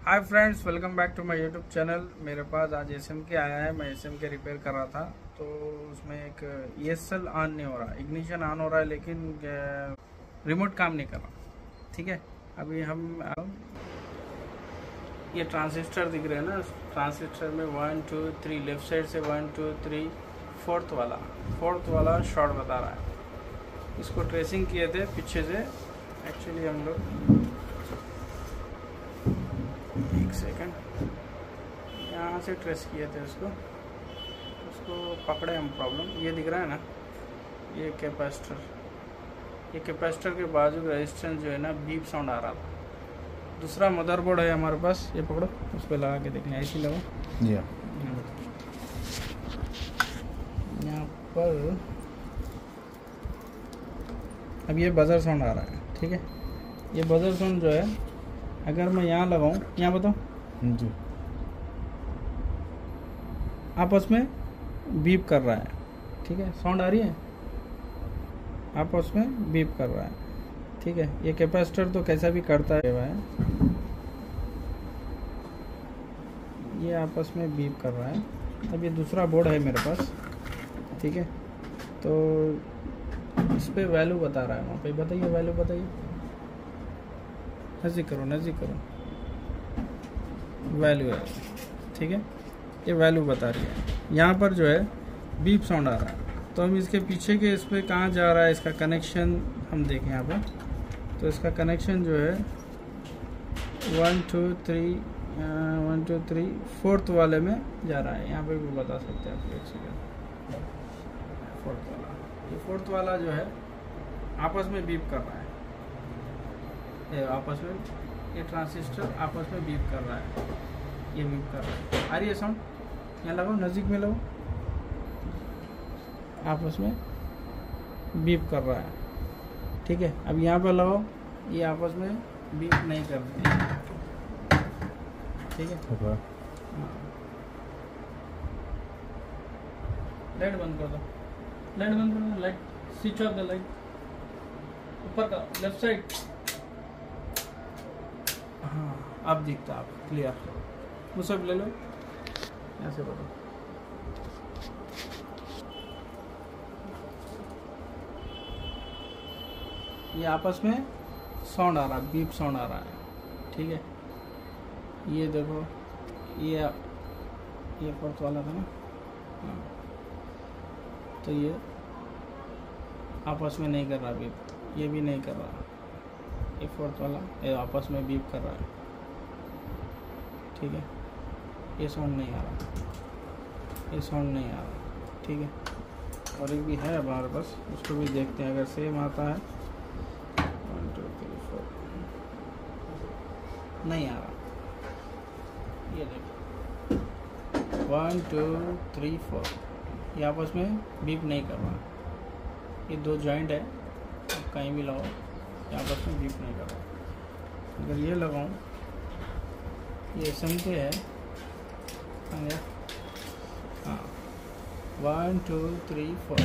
Hi friends, welcome back to my YouTube channel. मेरे पास आज एसएम के आया है। मैं एसएम के रिपेयर कर रहा था, तो उसमें एक ESL ऑन नहीं हो रहा, इग्निशन ऑन हो रहा है लेकिन रिमोट काम नहीं कर रहा। ठीक है, अभी हम ये ट्रांजिस्टर दिख रहे हैं ना, ट्रांजिस्टर में 1 2 3 लेफ्ट साइड से 1 2 3 फोर्थ वाला शॉर्ट बता रहा है। इसको ट्रेसिंग किए थे पीछे से। एक्चुअली हम लोग एक सेकंड यहाँ से ट्रेस किए थे उसको पकड़े हम। प्रॉब्लम ये दिख रहा है ना, ये कैपेसिटर के बाजू रेजिस्टेंस जो है ना, बीप साउंड आ रहा था। दूसरा मदरबोर्ड है हमारे पास, ये पकड़ो, उस पर लगा के देखना। ऐसी लगाओ जी। यहाँ पर अब ये बजर साउंड आ रहा है। ठीक है, ये बजर साउंड जो है, अगर मैं यहाँ लगाऊं, यहाँ बताओ जी, आपस में बीप कर रहा है। ठीक है, साउंड आ रही है, आपस में बीप कर रहा है। ठीक है, ये कैपेसिटर तो कैसा भी करता है, ये आपस में बीप कर रहा है। अब ये दूसरा बोर्ड है मेरे पास। ठीक है, तो इस पे वैल्यू बता रहा है, वहाँ पे बताइए, वैल्यू बताइए, नज़दीक करो, वैल्यू है। ठीक है, ये वैल्यू बता रही है। यहाँ पर जो है बीप साउंड आ रहा है, तो हम इसके पीछे के इस पर कहाँ जा रहा है, इसका कनेक्शन हम देखें यहाँ पर। तो इसका कनेक्शन जो है 1 2 3 फोर्थ वाले में जा रहा है। यहाँ पे भी बता सकते हैं आप, एक सेकेंड। फोर्थ वाला जो है आपस में बीप कर रहा है। ये आपस में, ये ट्रांजिस्टर आपस में बीप कर रहा है, ये बीप कर रहा है। आ रही है साउंड? यहाँ लगाओ, नज़दीक में लगाओ, आपस में बीप कर रहा है। ठीक है, अब यहाँ पर लगाओ, ये आपस में बीप नहीं कर रहे हैं। ठीक है, लाइट बंद कर दो, light switch off the light, ऊपर का लेफ्ट साइड। हाँ, अब दिखता आप क्लियर। वो सब ले लो, ऐसे बोलो। ये आपस में साउंड आ रहा है, बीप साउंड आ रहा है। ठीक है, ये देखो, ये फोर्थ वाला था ना, हाँ, तो ये आपस में नहीं कर रहा बीप, ये भी नहीं कर रहा। ये फोर्थ वाला ये आपस में बीप कर रहा है। ठीक है, ये साउंड नहीं आ रहा, ये साउंड नहीं आ रहा। ठीक है, और एक भी है हमारे पास, उसको भी देखते हैं अगर सेम आता है। 1 2 3 4 नहीं आ रहा, ये देखो 1 2 3 4, ये आपस में बीप नहीं कर रहा। ये दो जॉइंट है, आप कहीं भी लगाओ, ये आपस में बीप नहीं कर रहा। अगर ये लगाऊं, ये एसएम के है, हाँ 1 2 3 4,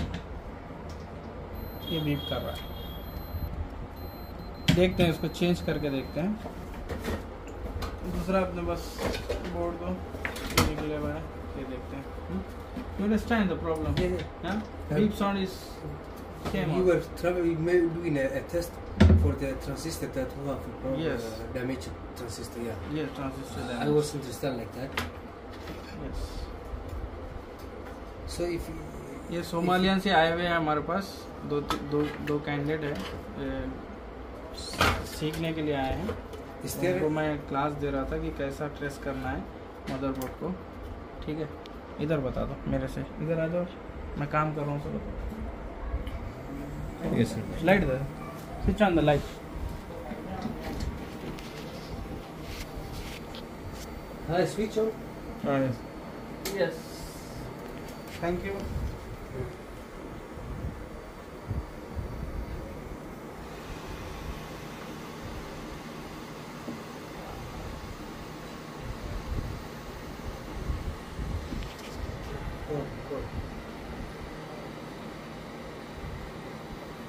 ये बीप कर रहा है। देखते हैं, इसको चेंज करके देखते हैं। दूसरा अपने बस बोर्ड को निकले हुआ है, ये देखते हैं। You understand the problem? Yeah. Beep sound is same. You were doing a test for the transistor that will have a problem. Yes. Damaged transistor. Yeah. Yeah, transistor damage. I was understand like that. Yes. So if ये Somalian से आए हुए हैं हमारे पास। दो candidate है, सीखने के लिए आए हैं। उनको मैं क्लास दे रहा था कि कैसा ट्रेस करना है मदरबोर्ड को। ठीक है, इधर बता दो मेरे से, इधर आ जाओ, मैं काम कर रहा हूँ। सब yes, लाइट दे, स्विच ऑन द लाइट। हाँ, switch on. Yes, thank you.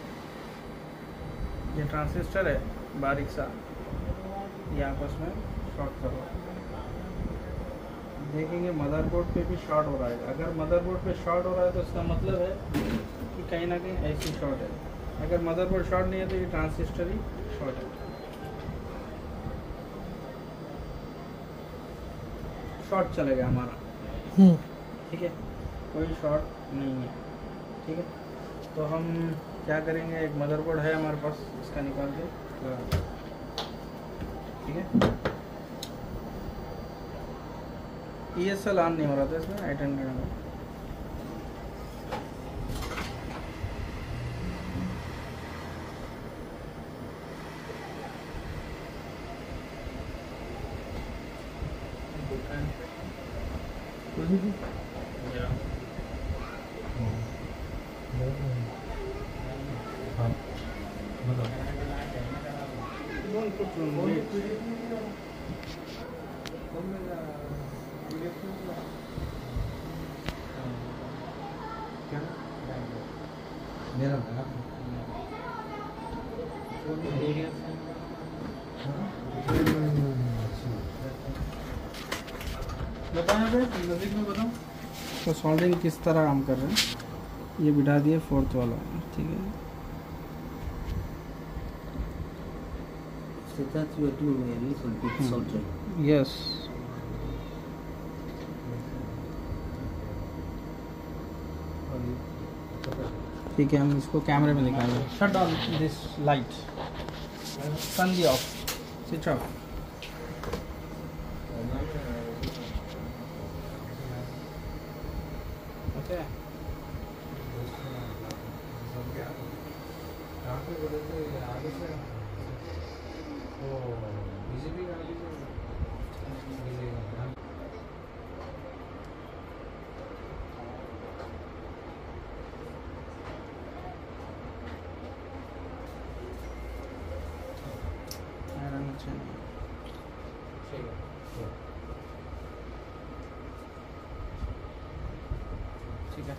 ये ट्रांजिस्टर है बारीक सा, ये आपस में शॉर्ट कर रहा है। देखेंगे मदरबोर्ड पे भी शॉर्ट हो रहा है। अगर मदरबोर्ड पे शॉर्ट हो रहा है तो इसका मतलब है कि कहीं ना कहीं ऐसी शॉर्ट है। अगर मदरबोर्ड शॉर्ट नहीं है तो ये ट्रांजिस्टर ही शॉर्ट है। शॉर्ट चलेगा हमारा, ठीक है, कोई शॉर्ट नहीं है, ठीक है। तो हम क्या करेंगे, एक मदरबोर्ड है हमारे पास, इसका निकाल के, ठीक है। ESL ऑन नहीं हो रहा था इसमें, 800 में। नज़दीक में बताऊँ तो सोल्डरिंग किस तरह हम कर रहे हैं। ये बिठा दिए 4th वाला, ठीक है। So that you are doing a little bit soldering. Yes. ठीक है, हम इसको कैमरे में दिखाएंगे। Shut down this light, sun the off, switch off. Okay, ठीक है।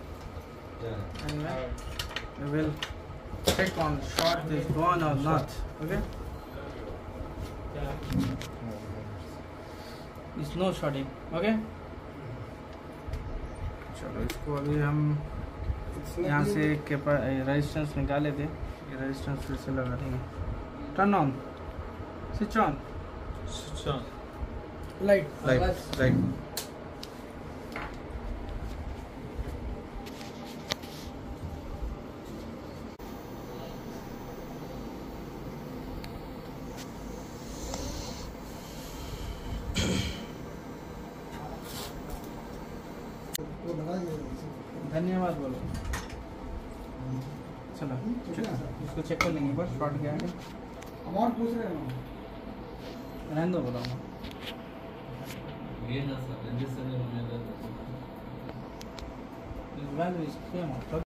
And we will check on short is gone or not. Okay. It's no shorting. Okay. चलो इसको अभी हम यहाँ से रेजिस्टेंस निकाले थे, ये रेजिस्टेंस फिर से लगा देंगे। Turn on, switch on, light. धन्यवाद बोलो। चलो इसको चेक कर लेंगे, बस शॉर्ट गया है। अमाउंट पूछ रहे हैं, रहने दो बोला। ये ना सर,